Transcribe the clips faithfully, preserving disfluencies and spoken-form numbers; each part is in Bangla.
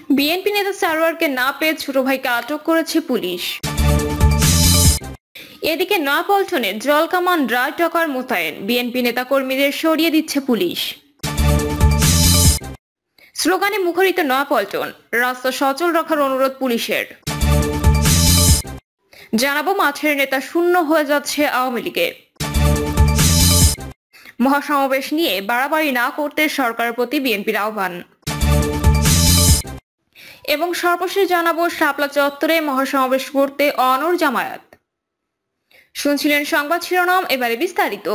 বিএনপি নেতা সারোয়ারকে না পেয়ে ছোট ভাইকে আটক করেছে পুলিশ। এদিকে নয়াপল্টনে জলকামান ড্রাই ট্রাকার মোতায়েন, বিএনপি নেতা কর্মীদের সরিয়ে দিচ্ছে পুলিশ। স্লোগানে মুখরিত নয়াপল্টন, রাস্তা সচল রাখার অনুরোধ পুলিশের। জানাবো মাঠের নেতা শূন্য হয়ে যাচ্ছে আওয়ামী লীগে। মহাসমাবেশ নিয়ে বাড়াবাড়ি না করতে সরকারের প্রতি বিএনপির আহ্বান। এবং সর্বশেষ জানাবো শাপলা চত্বরে মহাসমাবেশ করতে অনড় জামায়াত। শুনছিলেন সংবাদ শিরোনাম, এবারে বিস্তারিত।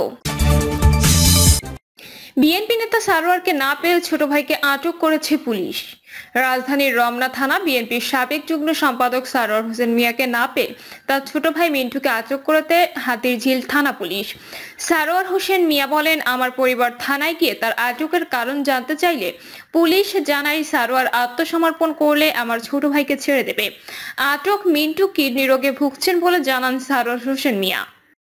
বিএনপি নেতা সারোয়ারকে না পেয়ে ছোট ভাইকে আটক করেছে পুলিশ। রাজধানীর রমনা থানা বিএনপির সাবেক যুগ্ম সম্পাদক সারোয়ার হোসেন মিয়াকে না পেয়ে তার ছোট ভাই মিন্টুকে আটক করতে হাতিরঝিল থানা পুলিশ। সারোয়ার হোসেন মিয়া বলেন, আমার পরিবার থানায় গিয়ে তার আটকের কারণ জানতে চাইলে পুলিশ জানায় সারোয়ার আত্মসমর্পণ করলে আমার ছোট ভাইকে ছেড়ে দেবে। আটক মিন্টু কিডনি রোগে ভুগছেন বলে জানান সারোয়ার হোসেন মিয়া।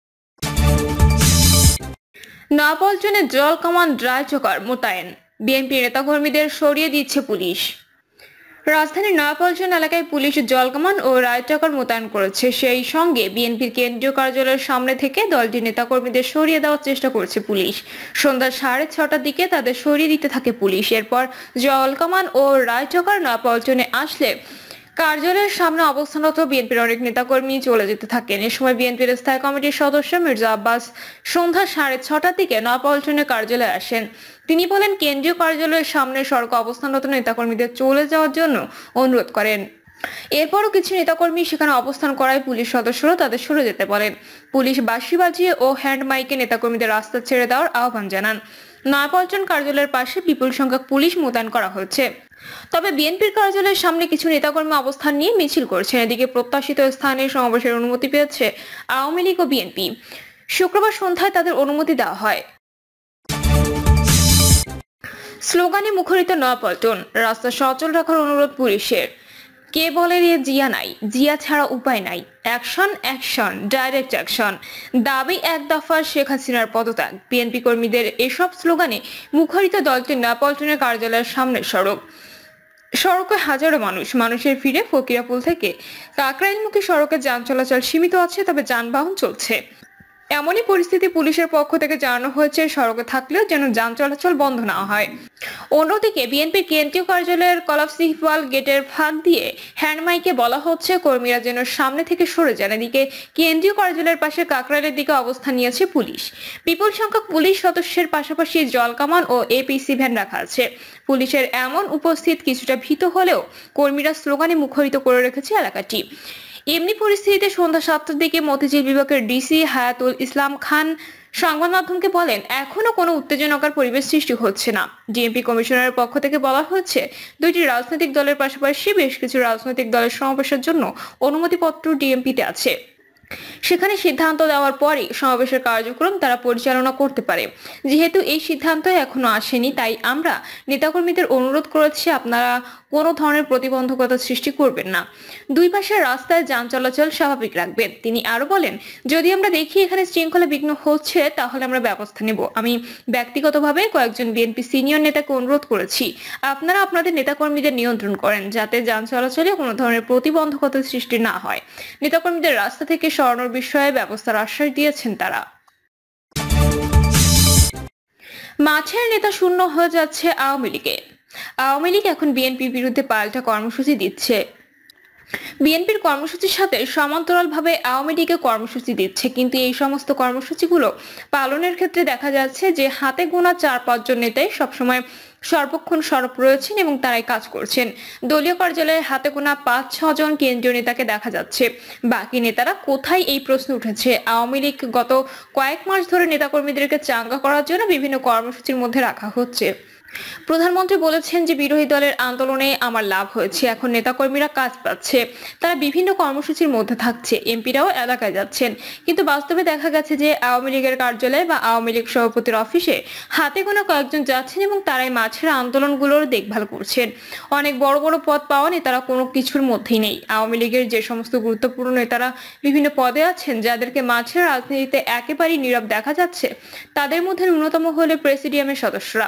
নয়াপল্টনে জলকামান ড্রাই ট্রাকার মোতায়েন, বিএনপি নেতাকর্মীদের সরিয়ে দিচ্ছে পুলিশ। রাজধানীর নয়াপল্টন এলাকায় পুলিশ জলকামান ও ড্রাই ট্রাকার মোতায়েন করেছে। সেই সঙ্গে বিএনপির কেন্দ্রীয় কার্যালয়ের সামনে থেকে দলটির নেতাকর্মীদের সরিয়ে দেওয়ার চেষ্টা করেছে পুলিশ। সন্ধ্যা সাড়ে ছটার দিকে তাদের সরিয়ে দিতে থাকে পুলিশ। এরপর জলকামান ও ড্রাই ট্রাকার নয়াপল্টনে আসলে কার্যালয়ের সামনে অবস্থানরত বিএনপির অনেক নেতাকর্মী চলে যেতে থাকেন। এ সময় বিএনপির স্থায়ী কমিটির সদস্য মির্জা আব্বাস সন্ধ্যা সাড়ে ছটার দিকে নয়াপল্টনে কার্যালয়ে আসেন। তিনি বলেন, কেন্দ্রীয় কার্যালয়ের সামনে সড়কে অবস্থানরত নেতাকর্মীদের চলে যাওয়ার জন্য অনুরোধ করেন। এরপরও কিছু নেতাকর্মী সেখানে অবস্থান করায় পুলিশ সদস্যরা তাদের সরে যেতে বলেন। পুলিশ বাঁশি বাজিয়ে ও হ্যান্ড মাইকে নেতাকর্মীদের রাস্তা ছেড়ে দেওয়ার আহ্বান জানান। নয়াপল্টন কার্যালয়ের পাশে বিপুল সংখ্যক পুলিশ মোতায়েন করা হয়েছে। তবে বিএনপির কার্যালয়ের সামনে কিছু নেতাকর্মী অবস্থান নিয়ে মিছিল করছেন। এদিকে প্রত্যাশিত স্থানে সমাবেশের অনুমতি পেয়েছে আওয়ামী লীগ ও বিএনপি। শুক্রবার সন্ধ্যায় তাদের অনুমতি দেওয়া হয়। স্লোগানে মুখরিত নয়াপল্টন, রাস্তা সচল রাখার অনুরোধ পুলিশের। কে বলে রে জিয়া নাই, জিয়া ছাড়া উপায় নাই, অ্যাকশন অ্যাকশন ডাইরেক্ট অ্যাকশন, দাবি এক দফার শেখ হাসিনার পদত্যাগ। বিএনপি কর্মীদের এসব স্লোগানে মুখরিত দলটির নয়াপল্টনের কার্যালয়ের সামনের সড়ক। সড়কে হাজারো মানুষ। মানুষের ভিড়ে ফকিরাপুল থেকে কাকরাইলমুখী সড়কে যান চলাচল সীমিত আছে, তবে যানবাহন চলছে। এমনই পরিস্থিতি পুলিশের পক্ষ থেকে জানানো হয়েছে, সড়কে থাকলেও যেন যান চলাচল বন্ধ না হয়। অন্যদিকে বিএনপির কেন্দ্রীয় কার্যালয়ের কলাপসিফাল গেটের ফাঁক দিয়ে হ্যান্ডমাইকে বলা হচ্ছে কর্মীরা যেন সামনে থেকে সরে যান। এদিকে কেন্দ্রীয় কার্যালয়ের পাশে কাকরাইলের দিকে অবস্থান নিয়েছে পুলিশ। বিপুল সংখ্যক পুলিশ সদস্যের পাশাপাশি জলকামান ও এপিসি ভ্যান রাখা আছে। পুলিশের এমন উপস্থিত কিছুটা ভীত হলেও কর্মীরা স্লোগানে মুখরিত করে রেখেছে এলাকাটি। এমনি পরিস্থিতিতে সন্ধ্যা সাতটার দিকে মতিঝিল বিভাগের ডিসি হায়াতুল ইসলাম খান সংবাদ মাধ্যমকে বলেন, এখনো কোনো উত্তেজনাকার পরিবেশ সৃষ্টি হচ্ছে না। ডিএমপি কমিশনারের পক্ষ থেকে বলা হচ্ছে, দুইটি রাজনৈতিক দলের পাশাপাশি বেশ কিছু রাজনৈতিক দলের সমাবেশের জন্য অনুমতিপত্র ডিএমপিতে আছে। সেখানে সিদ্ধান্ত দেওয়ার পরে সমাবেশের কার্যক্রম তারা পরিচালনা করতে পারে। যেহেতু এই সিদ্ধান্ত এখনো আসেনি, তাই আমরা নেতাকর্মীদের অনুরোধ করেছি, আপনারা কোনো ধরনের প্রতিবন্ধকতা সৃষ্টি করবেন না, দুই পাশের রাস্তায় যান চলাচল স্বাভাবিক রাখবেন। তিনি আরো বলেন, যদি আমরা দেখি এখানে শৃঙ্খলা বিঘ্ন হচ্ছে তাহলে আমরা ব্যবস্থা নেব। আমি ব্যক্তিগতভাবে কয়েকজন বিএনপি সিনিয়র নেতাকে অনুরোধ করেছি, আপনারা আপনাদের নেতাকর্মীদের নিয়ন্ত্রণ করেন যাতে যান চলাচলে কোনো ধরনের প্রতিবন্ধকতা সৃষ্টি না হয়। নেতাকর্মীদের রাস্তা থেকে সরানোর বিষয়ে ব্যবস্থার আশ্বাস দিয়েছেন তারা। মাঠের নেতা শূন্য হয়ে যাচ্ছে আওয়ামী লীগে। আওয়ামী লীগ এখন বিএনপির বিরুদ্ধে পাল্টা কর্মসূচি দিচ্ছে। বিএনপির কর্মসূচির সাথে সমান্তরালভাবে আওয়ামী লীগের কর্মসূচি দিচ্ছে, কিন্তু এই সমস্ত কর্মসূচিগুলো পালনের ক্ষেত্রে দেখা যাচ্ছে যে হাতে গোনা চার পাঁচজন নেতাই সবসময় সর্বক্ষণ সরব রয়েছেন এবং তারাই কাজ করছেন। দলীয় কার্যালয়ে হাতে গোনা পাঁচ ছজন কেন্দ্রীয় নেতাকে দেখা যাচ্ছে। বাকি নেতারা কোথায়, এই প্রশ্ন উঠেছে। আওয়ামী লীগ গত কয়েক মাস ধরে নেতাকর্মীদেরকে চাঙ্গা করার জন্য বিভিন্ন কর্মসূচির মধ্যে রাখা হচ্ছে। প্রধানমন্ত্রী বলেছেন যে বিরোধী দলের আন্দোলনে আমার লাভ হয়েছে, এখন নেতাকর্মীরা কাজ পাচ্ছে, তারা বিভিন্ন কর্মসূচির মধ্যে থাকছে, এমপিরাও এলাকায় যাচ্ছেন। কিন্তু বাস্তবে দেখা গেছে যে আওয়ামী লীগের কার্যালয় বা আওয়ামী লীগ সভাপতির অফিসে হাতে গোনা কয়েকজন যাচ্ছেন এবং তারাই মাঠের আন্দোলনগুলোর দেখভাল করছেন। অনেক বড় বড় পদ পাওয়া নেতারা কোনো কিছুর মধ্যেই নেই। আওয়ামী লীগের যে সমস্ত গুরুত্বপূর্ণ নেতারা বিভিন্ন পদে আছেন, যাদেরকে মাঠের রাজনীতিতে একেবারেই নীরব দেখা যাচ্ছে, তাদের মধ্যে ন্যূনতম হলে প্রেসিডিয়ামের সদস্যরা।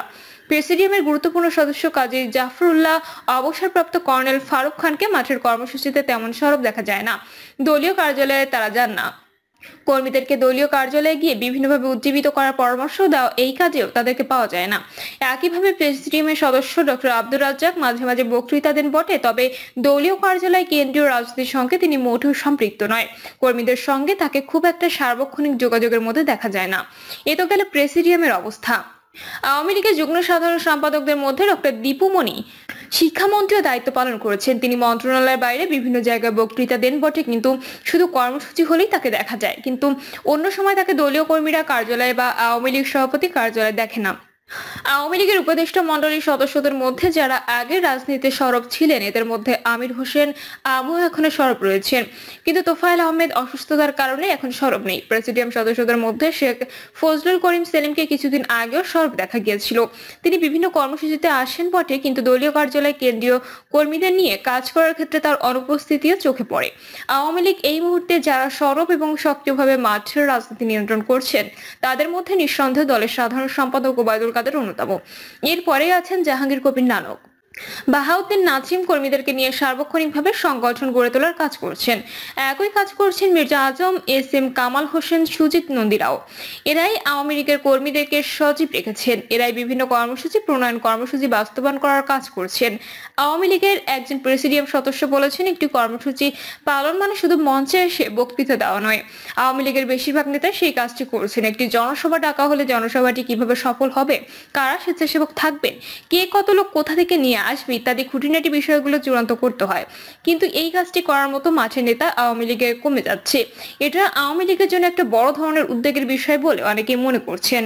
প্রেসিডিয়ামের গুরুত্বপূর্ণ সদস্য কাজী জাফরুল্লাহ, অবসরপ্রাপ্ত কর্নেল ফারুক খানকে মাঠের কর্মসূচিতে তেমন সরব দেখা যায় না। দলীয় কার্যালয়ে তারা যান না। কর্মীদেরকে দলীয় কার্যালয়ে গিয়ে বিভিন্নভাবে উজ্জীবিত করার পরামর্শ দেওয়া, এই কাজেও তাদেরকে পাওয়া যায় না। একইভাবে প্রেসিডিয়ামের সদস্য ডক্টর আব্দুর রাজ্জাক মাঝে মাঝে বক্তৃতা দেন বটে, তবে দলীয় কার্যালয়ে কেন্দ্রীয় রাজনীতির সঙ্গে তিনি মোটেও সম্পৃক্ত নয়। কর্মীদের সঙ্গে তাকে খুব একটা সার্বক্ষণিক যোগাযোগের মধ্যে দেখা যায় না। এ তো গেল প্রেসিডিয়ামের অবস্থা। আওয়ামী লীগের যুগ্ম সাধারণ সম্পাদকদের মধ্যে ডক্টর দীপুমণি শিক্ষামন্ত্রীও দায়িত্ব পালন করেছেন। তিনি মন্ত্রণালয়ের বাইরে বিভিন্ন জায়গায় বক্তৃতা দেন বটে, কিন্তু শুধু কর্মসূচি হলেই তাকে দেখা যায়, কিন্তু অন্য সময় তাকে দলীয় কর্মীরা কার্যালয়ে বা আওয়ামী লীগ সভাপতি কার্যালয়ে দেখে না। আওয়ামী লীগের উপদেষ্টা মন্ডলীর সদস্যদের মধ্যে যারা আগে রাজনীতিতে সরব ছিলেন, এদের মধ্যে আমির হোসেন আমু এখনো সরব রয়েছেন, কিন্তু তোফায়েল আহমেদ অসুস্থতার কারণে এখন সরব নেই। প্রেসিডিয়াম সদস্যদের মধ্যে শেখ ফজলুল করিম সেলিমকে কিছুদিন আগেও সরব দেখা গিয়েছিল। তিনি বিভিন্ন কর্মসূচিতে আসেন বটে, কিন্তু দলীয় কার্যালয়ে কেন্দ্রীয় কর্মীদের নিয়ে কাজ করার ক্ষেত্রে তার অনুপস্থিতিও চোখে পড়ে। আওয়ামী লীগ এই মুহূর্তে যারা সরব এবং সক্রিয়ভাবে মাঠের রাজনীতি নিয়ন্ত্রণ করছেন, তাদের মধ্যে নিঃসন্দেহে দলের সাধারণ সম্পাদক ওবায়দুল কাদের অন্যতম। এরপরে আছেন জাহাঙ্গীর কবির নানক, বাহাউদ্দিন নাজিম। কর্মীদেরকে নিয়ে সার্বক্ষণিকভাবে সংগঠন গড়ে তোলার কাজ করছেন। একই কাজ করছেন মির্জা আজম, এস এম কামাল হোসেন, সুজিত নন্দীরাও। এরাই আওয়ামী লীগের কর্মীদেরকে সজীব রেখেছেন। এরাই বিভিন্ন কর্মসূচি প্রণয়ন, কর্মসূচি বাস্তবায়ন করার কাজ করছেন। আওয়ামী লীগের একজন প্রেসিডিয়াম সদস্য বলেছেন, একটি কর্মসূচি পালন মানে শুধু মঞ্চে এসে বক্তৃতা দেওয়া নয়। আওয়ামী লীগের বেশিরভাগ নেতা সেই কাজটি করছেন। একটি জনসভা ডাকা হলে জনসভাটি কিভাবে সফল হবে, কারা স্বেচ্ছাসেবক থাকবেন, কে কত লোক কোথা থেকে নিয়ে আসবে ইত্যাদি খুঁটিনাটি বিষয়গুলো চূড়ান্ত করতে হয়। কিন্তু এই কাজটি করার মতো মাঠের নেতা আওয়ামী লীগে কমে যাচ্ছে। এটা আওয়ামী লীগের জন্য একটা বড় ধরনের উদ্বেগের বিষয় বলে অনেকেই মনে করছেন।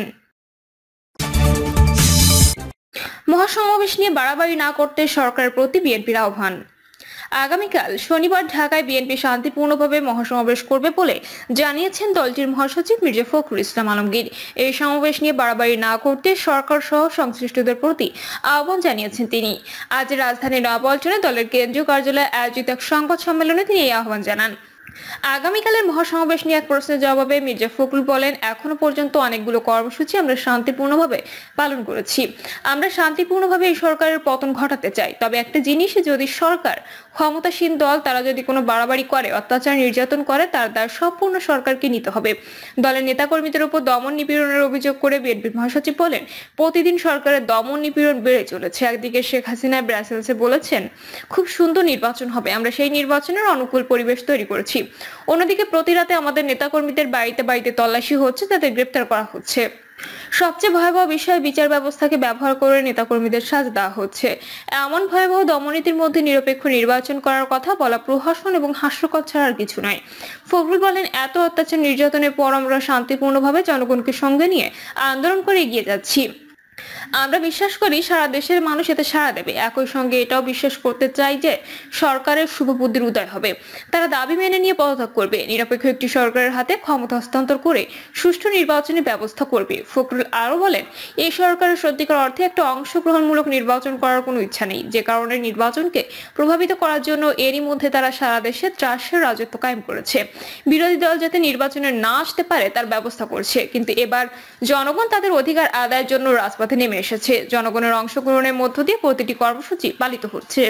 মহাসমাবেশ নিয়ে বাড়াবাড়ি না করতে সরকারের প্রতি বিএনপির আহ্বান। আগামীকাল শনিবার ঢাকায় বিএনপি শান্তিপূর্ণভাবে মহাসমাবেশ করবে বলে জানিয়েছেন দলটির মহাসচিব মির্জা ফখরুল ইসলাম আলমগীর। এই সমাবেশ নিয়ে বাড়াবাড়ি না করতে সরকার সহ সংশ্লিষ্টদের প্রতি আহ্বান জানিয়েছেন তিনি। আজ রাজধানীর নয়াপল্টনে দলের কেন্দ্রীয় কার্যালয়ে আয়োজিত এক সংবাদ সম্মেলনে তিনি এই আহ্বান জানান। আগামীকালের মহাসমাবেশ নিয়ে এক প্রশ্নের জবাবে মির্জা ফখরুল বলেন, এখনো পর্যন্ত অনেকগুলো কর্মসূচি আমরা শান্তিপূর্ণভাবে পালন করেছি। আমরা শান্তিপূর্ণভাবে এই সরকারের পতন ঘটাতে চাই। তবে একটা জিনিস, যদি সরকার ক্ষমতাসীন দল তারা যদি কোনো বাড়াবাড়ি করে, অত্যাচার নির্যাতন করে, তার দায় সম্পূর্ণ সরকারকে নিতে হবে। দলের নেতাকর্মীদের উপর দমন নিপীড়নের অভিযোগ করে বিএনপির মহাসচিব বলেন, প্রতিদিন সরকারের দমন নিপীড়ন বেড়ে চলেছে। একদিকে শেখ হাসিনা ব্রাসেলসে বলেছেন খুব সুন্দর নির্বাচন হবে, আমরা সেই নির্বাচনের অনুকূল পরিবেশ তৈরি করেছি। অন্যদিকে প্রতি রাতে আমাদের নেতাকর্মীদের বাড়িতে বাড়িতে তল্লাশি হচ্ছে, তাদের গ্রেপ্তার করা হচ্ছে। সবচেয়ে ভয়াবহ বিষয়, বিচার ব্যবস্থাকে ব্যবহার করে নেতাকর্মীদের সাজা দেওয়া হচ্ছে। এমন ভয়াবহ দমনীতির মধ্যে নিরপেক্ষ নির্বাচন করার কথা বলা প্রহসন এবং হাস্যকর ছাড়া আর কিছু নয়। ফখরুল বলেন, এত অত্যাচার নির্যাতনের পর আমরা শান্তিপূর্ণভাবে জনগণকে সঙ্গে নিয়ে আন্দোলন করে এগিয়ে যাচ্ছি। আমরা বিশ্বাস করি সারা দেশের মানুষ এতে সাড়া দেবে। একই সঙ্গে এটাও বিশ্বাস করতে চাই যে সরকারের শুভ বুদ্ধির উদয় হবে। তারা দাবি মেনে নিয়ে পদত্যাগ করবে, নিরপেক্ষ একটি সরকারের হাতে ক্ষমতা হস্তান্তর করে সুষ্ঠু নির্বাচনের ব্যবস্থা করবে। ফখরুল আরো বলেন, এই সরকারের সত্যিকার অর্থে একটা অংশগ্রহণমূলক নির্বাচন করার কোনো ইচ্ছা নেই, যে কারণে নির্বাচনকে প্রভাবিত করার জন্য এরই মধ্যে তারা সারা দেশে ত্রাসের রাজত্ব কায়েম করেছে। বিরোধী দল যাতে নির্বাচনে না আসতে পারে তার ব্যবস্থা করছে। কিন্তু এবার জনগণ তাদের অধিকার আদায়ের জন্য রাজপথে নেমে এসেছে। জনগণের অংশগ্রহণের মধ্য দিয়ে প্রতিটি কর্মসূচি পালিত হচ্ছে।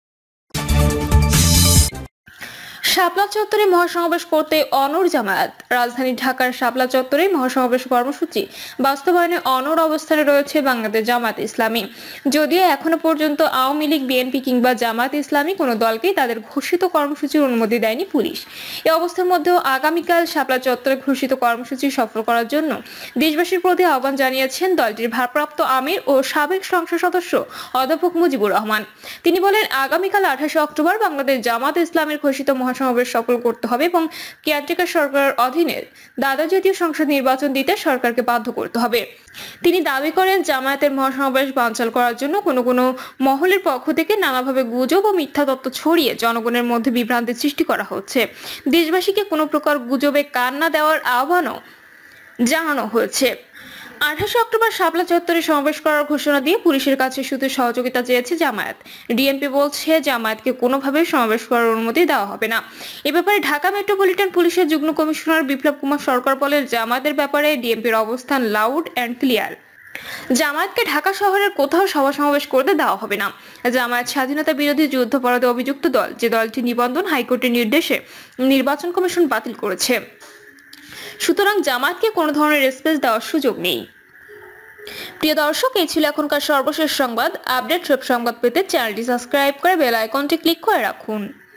শাপলা চত্বরে মহাসমাবেশ করতে অনড় জামায়াত। রাজধানী ঢাকার শাপলা চত্বরে মহাসমাবেশ কর্মসূচি বাস্তবায়নে অনড় অবস্থানে রয়েছে বাংলাদেশ জামায়াত ইসলামী। যদিও এখনো পর্যন্ত আওয়ামী লীগ, বিএনপি কিংবা জামায়াত ইসলামী কোনো দলকেই তাদের ঘোষিত কর্মসূচির অনুমতি দেয়নি পুলিশ। এই অবস্থার মধ্যেও আগামীকাল শাপলা চত্বরে ঘোষিত কর্মসূচি সফল করার জন্য দেশবাসীর প্রতি আহ্বান জানিয়েছেন দলটির ভারপ্রাপ্ত আমির ও সাবেক সংসদ সদস্য অধ্যাপক মুজিবুর রহমান। তিনি বলেন, আগামীকাল আঠাশে অক্টোবর বাংলাদেশ জামায়াত ইসলামের ঘোষিত মহাসমাবেশ সফল করতে হবে এবং কেয়ারটেকার সরকারের অধীনে দ্বাদশ জাতীয় সংসদ নির্বাচন দিতে সরকারকে বাধ্য করতে হবে। তিনি দাবি করেন, জামায়াতের মহাসমাবেশ বানচাল করার জন্য কোনো কোনো মহলের পক্ষ থেকে নানাভাবে গুজব ও মিথ্যা তথ্য ছড়িয়ে জনগণের মধ্যে বিভ্রান্তি সৃষ্টি করা হচ্ছে। দেশবাসীকে কোনো প্রকার গুজবে কান না দেওয়ার আহ্বানও জানানো হয়েছে। আঠাশে অক্টোবর শাপলা চত্বরে সমাবেশ করার ঘোষণা দিয়ে পুলিশের কাছে শুধু সহযোগিতা চেয়েছে জামায়াত। ডিএমপি বলছে জামায়াতকে কোনোভাবে সমাবেশ করার অনুমতি দেওয়া হবে না। এ ব্যাপারে ঢাকা মেট্রোপলিটন পুলিশের যুগ্ম কমিশনার বিপ্লব কুমার সরকার বলেন, জামায়াতের ব্যাপারে ডিএমপির অবস্থান লাউড অ্যান্ড ক্লিয়ার। জামায়াতকে ঢাকা শহরের কোথাও সভা সমাবেশ করতে দেওয়া হবে না। জামায়াত স্বাধীনতা বিরোধী যুদ্ধাপরাধে অভিযুক্ত দল, যে দলটি নিবন্ধন হাইকোর্টের নির্দেশে নির্বাচন কমিশন বাতিল করেছে। সুতরাং জামায়াতকে কোনো ধরনের স্পেস দেওয়ার সুযোগ নেই। প্রিয় দর্শক, এই ছিল এখনকার সর্বশেষ সংবাদ। আপডেট সব সংবাদ পেতে চ্যানেলটি সাবস্ক্রাইব করে বেল আইকনটি ক্লিক করে রাখুন।